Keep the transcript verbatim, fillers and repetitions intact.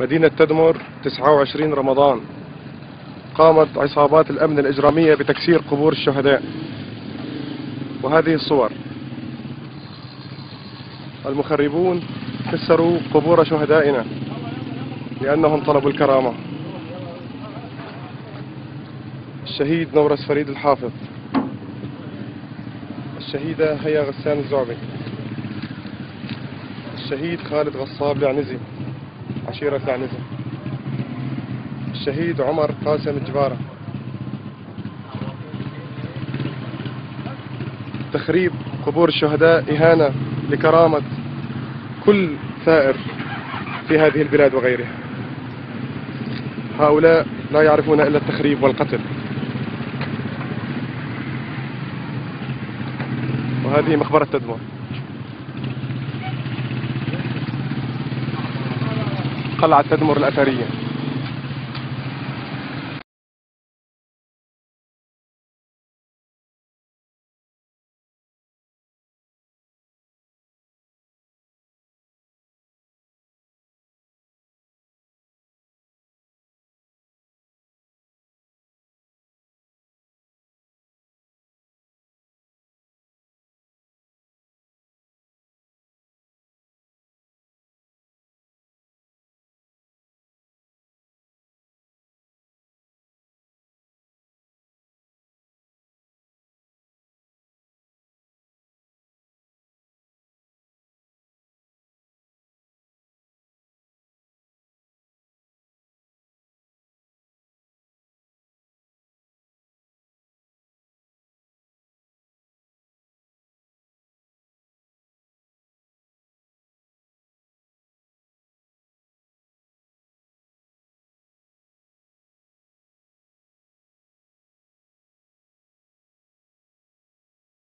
مدينة تدمر تسعة وعشرين رمضان. قامت عصابات الأمن الإجرامية بتكسير قبور الشهداء، وهذه الصور. المخربون كسروا قبور شهدائنا لأنهم طلبوا الكرامة. الشهيد نورس فريد الحافظ، الشهيدة هيا غسان الزعبي، الشهيد خالد غصاب العنزي عشيرة العنزي، الشهيد عمر قاسم الجبارة. تخريب قبور الشهداء إهانة لكرامة كل ثائر في هذه البلاد وغيرها. هؤلاء لا يعرفون إلا التخريب والقتل. وهذه مقبرة تدمر. قلعة تدمر الأثرية.